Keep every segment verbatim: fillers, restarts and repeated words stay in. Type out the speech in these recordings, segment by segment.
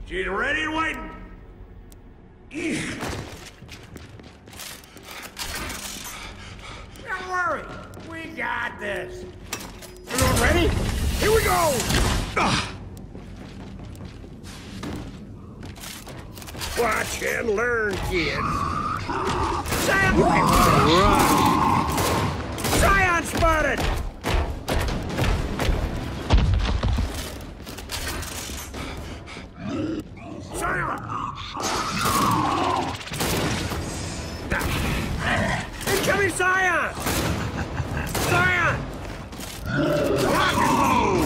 She's ready and waiting. Don't worry, we got this. Everyone ready? Here we go! Ah. Watch and learn, kids. Scion! Scion spotted! Scion! Incoming Scion! Scion! Rock and roll!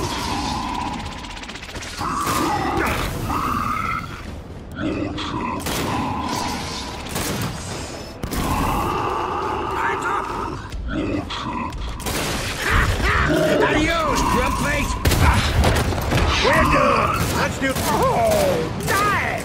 Adios, drum face! We're done! Let's do... Oh, nice!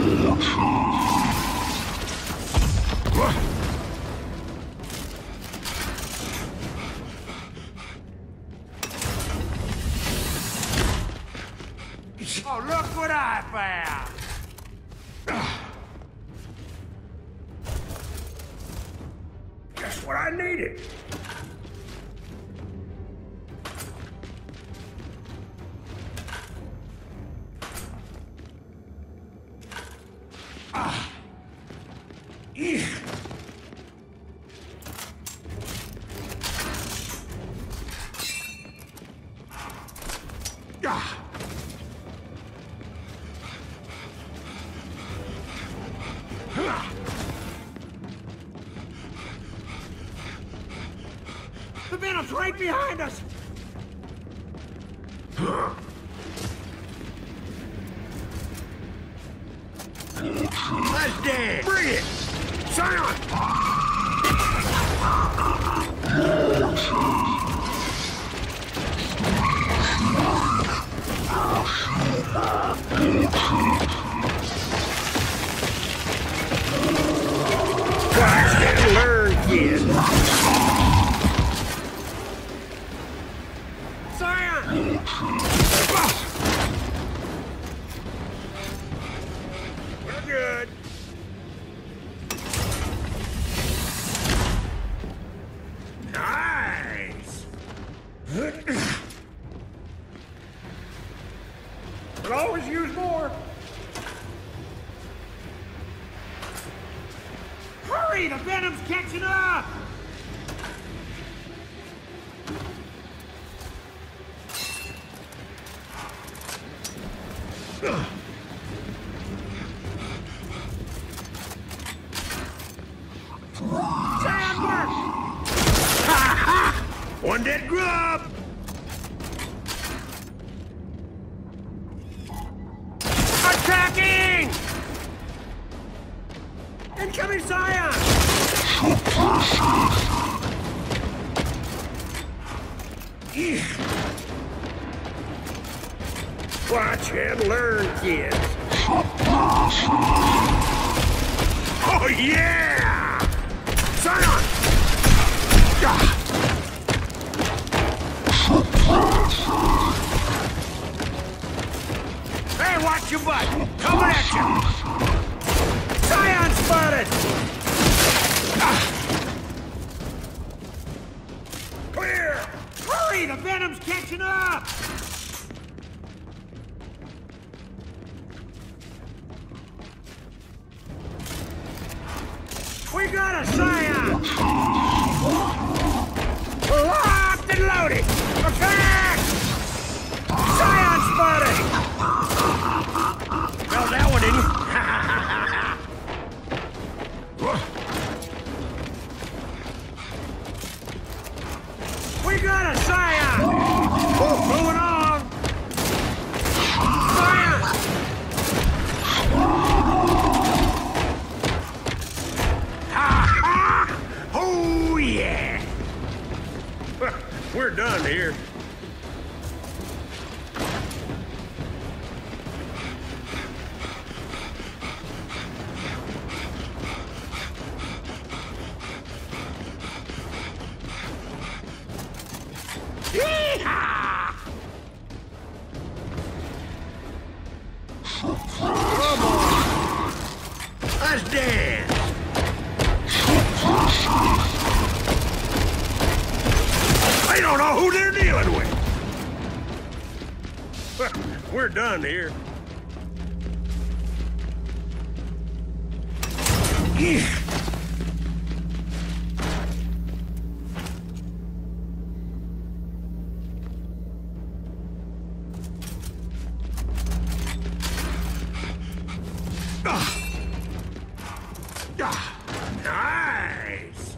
Oh, look what I found! Just what I needed. Ah. Yeah. Ah. The Venom's right behind us! Let's dance! Bring it! Scion! Watch and learn, kid! Scion! We're good. Nice! Could always use more. Hurry! The Venom's catching up! Sandberg! Ha ha! One dead grub! Attacking! Incoming Scion! Watch and learn, kids. Oh, yeah! Scion! Hey, watch your butt! Coming at you! Scion spotted! Ah. Clear! Hurry! The Venom's catching up! We got a Scion! Locked and loaded! Attack! Scion spotted! Well, that one didn't. We got a Scion! Oh, moving on! Scion! Ha ha! Oh, yeah! We're done here. Yeehaw! They don't know who they're dealing with. We're done here. Nice.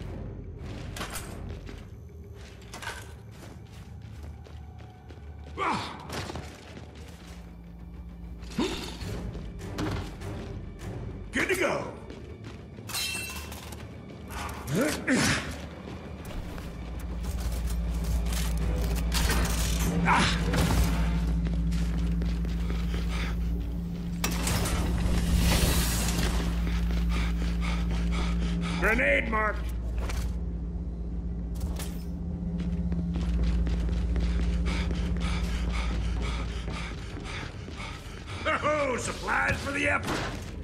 Good to go. Ah. Grenade marked. Oh, supplies for the effort.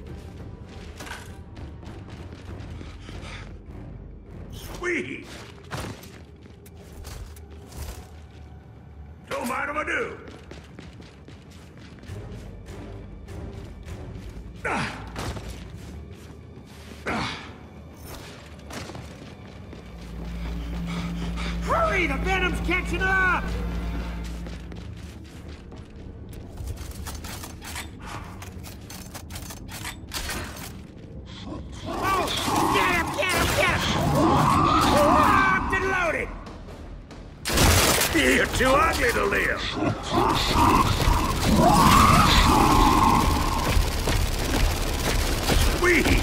Sweet. Don't mind if I do. Ah. Ah. Hurry! The Venom's catching up! Oh! Get him! Get him! Get him! Locked and loaded! You're too ugly to live. Sweet.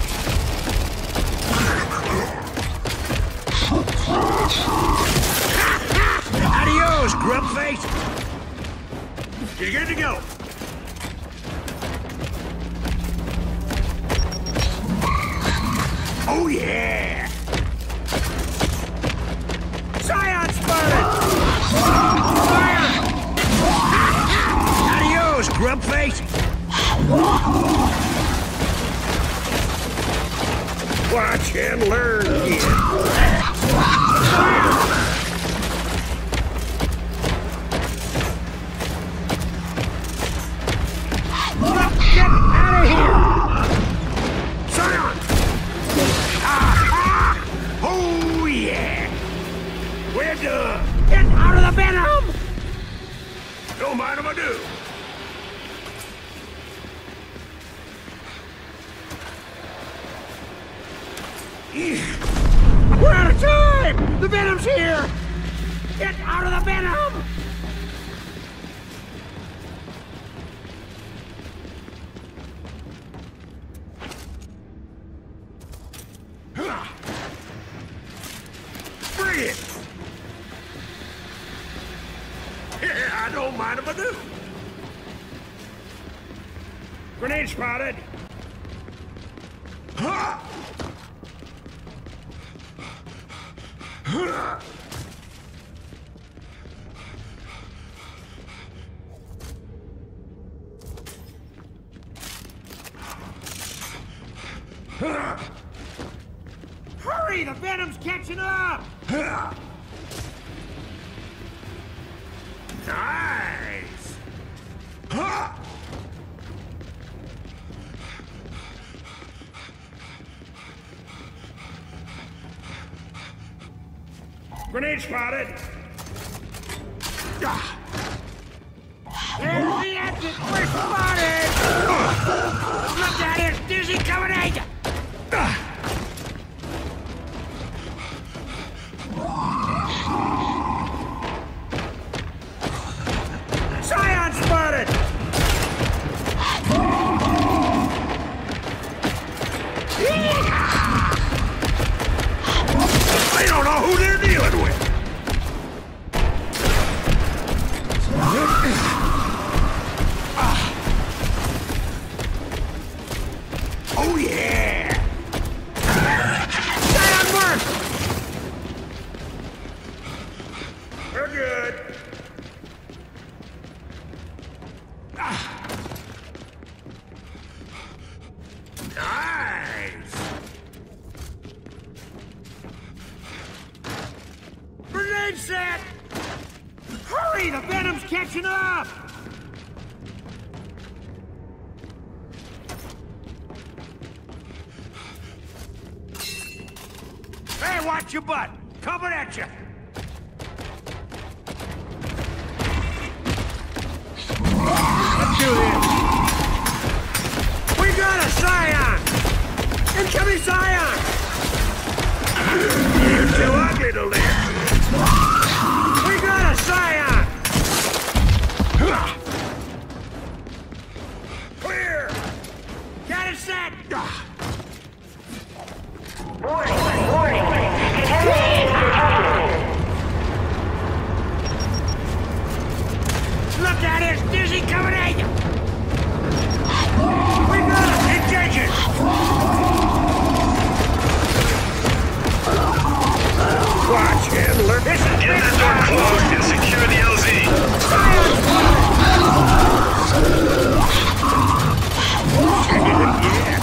Adios, grub face. You're good to go. Oh yeah. Scion spotted! Fire! Adios, grub face. Watch and learn, kid. Get out of here! Scion! Ah, oh yeah! We're done. Get out of the Venom! Don't mind if I do. We're out of time! The Venom's here! Get out of the Venom! Bring it! I don't mind if I do. Grenade spotted. Ha! Ha! Ha! Hurry! The Venom's catching up! Ha! Nice! Ha! Grenade spotted! Ah! There's the exit! We're spotted! Look at it! Dizzy coming at you! Ah! Scion spotted! They don't know who they're dealing with! Oh yeah! Stage set! Hurry, the venom's catching up! Hey, watch your butt! Coming at you! Let's do this! We got a Scion! Incoming Scion! You're too ugly to live! We got a Scion! Clear! Got it set! Warning, warning. Contamination detected. Look at it! It's dizzy coming at you! We got it! Engaging! Watch, handler! This is Get that door closed and secure the L Z. yeah!